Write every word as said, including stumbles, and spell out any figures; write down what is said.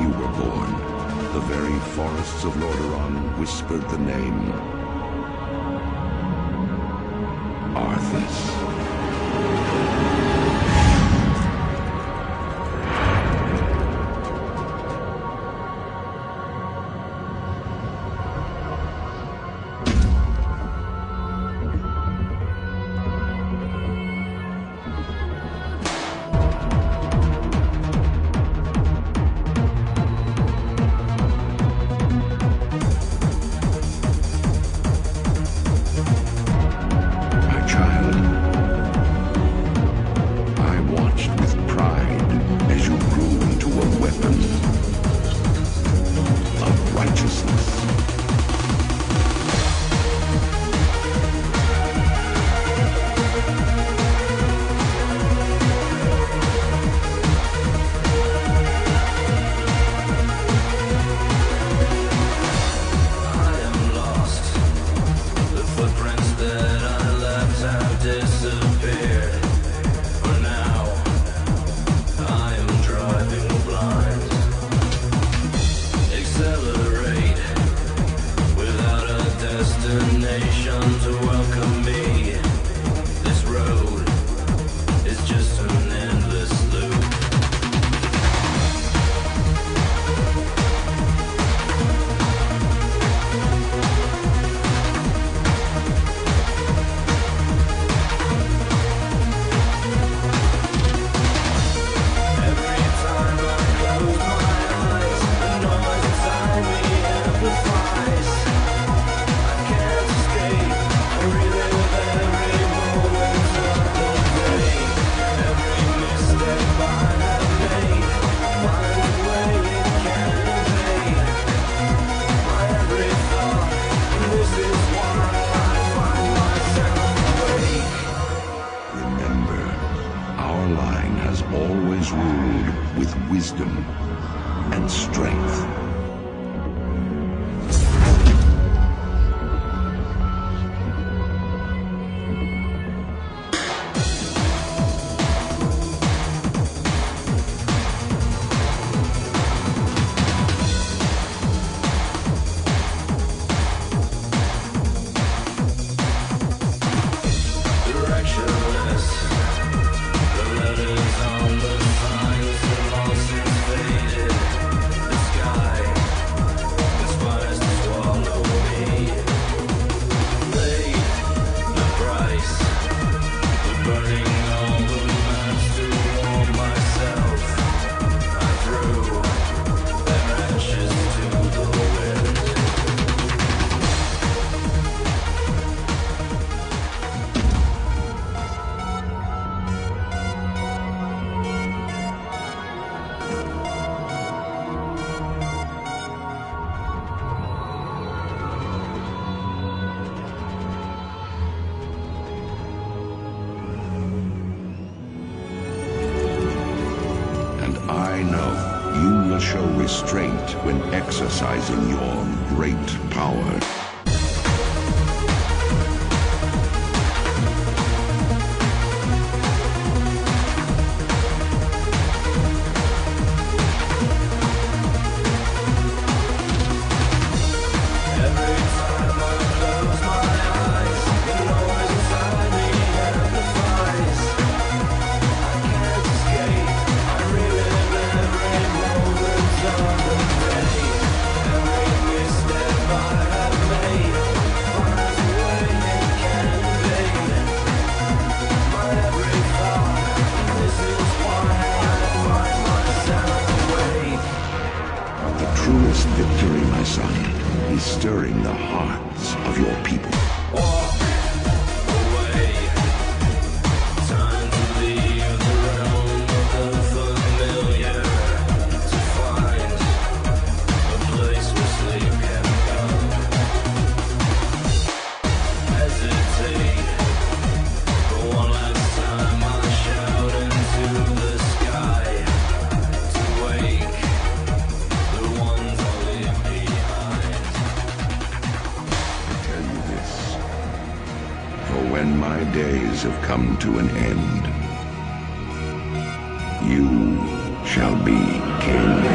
you were born, the very forests of Lordaeron whispered the name Arthas. Wisdom and strength. I know you will show restraint when exercising your great power. Truest victory, my son, is stirring the hearts of your people. Walk away. Time to leave the realm of the familiar, to find a place where sleep can come. Hesitate for one last time. I shout into the sky to wake the ones I leave behind. I tell you this, for when my days have come to an end, you shall be king.